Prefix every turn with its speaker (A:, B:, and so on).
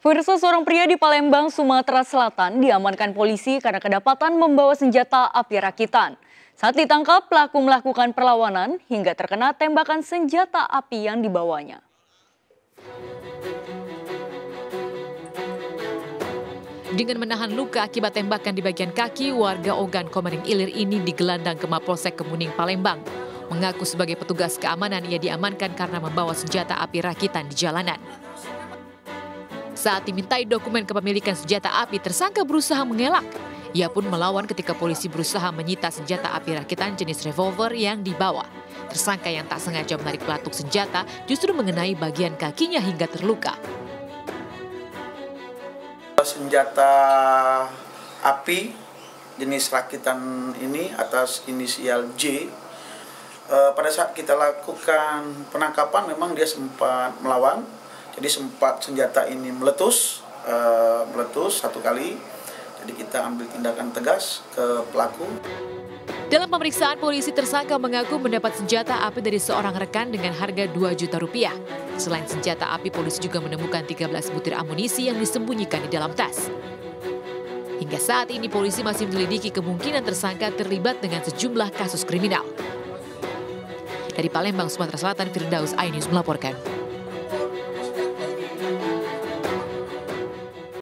A: Pemirsa, seorang pria di Palembang, Sumatera Selatan diamankan polisi karena kedapatan membawa senjata api rakitan. Saat ditangkap, pelaku melakukan perlawanan hingga terkena tembakan senjata api yang dibawanya.
B: Dengan menahan luka akibat tembakan di bagian kaki, warga Ogan Komering Ilir ini digelandang ke Mapolsek Kemuning, Palembang. Mengaku sebagai petugas keamanan, ia diamankan karena membawa senjata api rakitan di jalanan. Saat dimintai dokumen kepemilikan senjata api, tersangka berusaha mengelak. Ia pun melawan ketika polisi berusaha menyita senjata api rakitan jenis revolver yang dibawa. Tersangka yang tak sengaja menarik pelatuk senjata justru mengenai bagian kakinya hingga terluka.
C: Senjata api jenis rakitan ini atas inisial J. Pada saat kita lakukan penangkapan memang dia sempat melawan. Jadi sempat senjata ini meletus satu kali. Jadi kita ambil tindakan tegas ke pelaku.
B: Dalam pemeriksaan, polisi tersangka mengaku mendapat senjata api dari seorang rekan dengan harga 2 juta rupiah. Selain senjata api, polisi juga menemukan 13 butir amunisi yang disembunyikan di dalam tas. Hingga saat ini polisi masih menyelidiki kemungkinan tersangka terlibat dengan sejumlah kasus kriminal. Dari Palembang, Sumatera Selatan, Firdaus iNews melaporkan.